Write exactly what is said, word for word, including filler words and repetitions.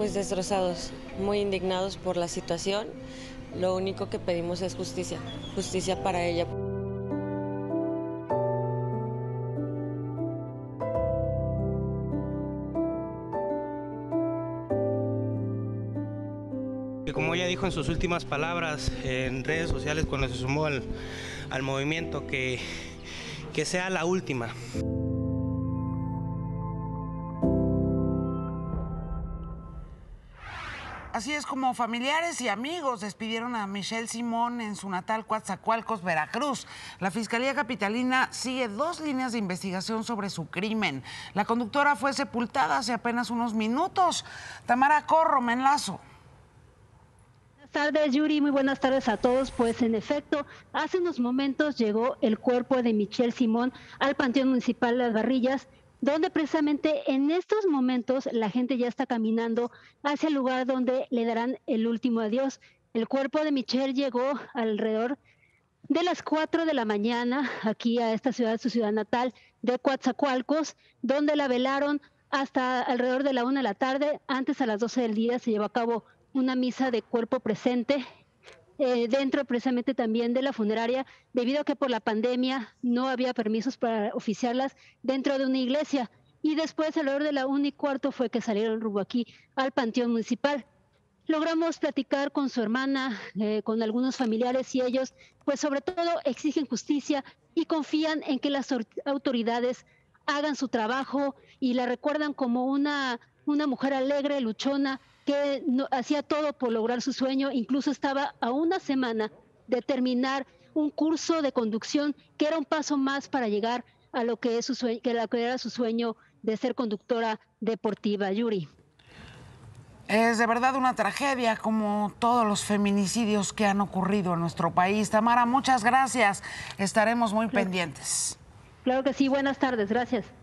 Pues destrozados, muy indignados por la situación. Lo único que pedimos es justicia, justicia para ella. Como ella dijo en sus últimas palabras en redes sociales cuando se sumó al, al movimiento, que, que sea la última. Así es como familiares y amigos despidieron a Michelle Simón en su natal Coatzacoalcos, Veracruz. La Fiscalía Capitalina sigue dos líneas de investigación sobre su crimen. La conductora fue sepultada hace apenas unos minutos. Tamara Corro, me enlazo. Buenas tardes, Yuri, muy buenas tardes a todos. Pues en efecto, hace unos momentos llegó el cuerpo de Michelle Simón al Panteón Municipal Las Barrillas, donde precisamente en estos momentos la gente ya está caminando hacia el lugar donde le darán el último adiós. El cuerpo de Michelle llegó alrededor de las cuatro de la mañana aquí a esta ciudad, su ciudad natal de Coatzacoalcos, donde la velaron hasta alrededor de la una de la tarde. Antes, a las doce del día, se llevó a cabo una misa de cuerpo presente eh, dentro precisamente también de la funeraria, debido a que por la pandemia no había permisos para oficiarlas dentro de una iglesia. Y después, alrededor de la una y cuarto, fue que salieron rumbo aquí al Panteón Municipal. Logramos platicar con su hermana, eh, con algunos familiares, y ellos, pues sobre todo, exigen justicia y confían en que las autoridades hagan su trabajo y la recuerdan como una, una mujer alegre, luchona, que no, hacía todo por lograr su sueño. Incluso estaba a una semana de terminar un curso de conducción, que era un paso más para llegar a lo que, es su sueño, que, la, que era su sueño de ser conductora deportiva. Yuri. Es de verdad una tragedia, como todos los feminicidios que han ocurrido en nuestro país. Tamara, muchas gracias. Estaremos muy Claro. pendientes. Claro que sí. Buenas tardes. Gracias.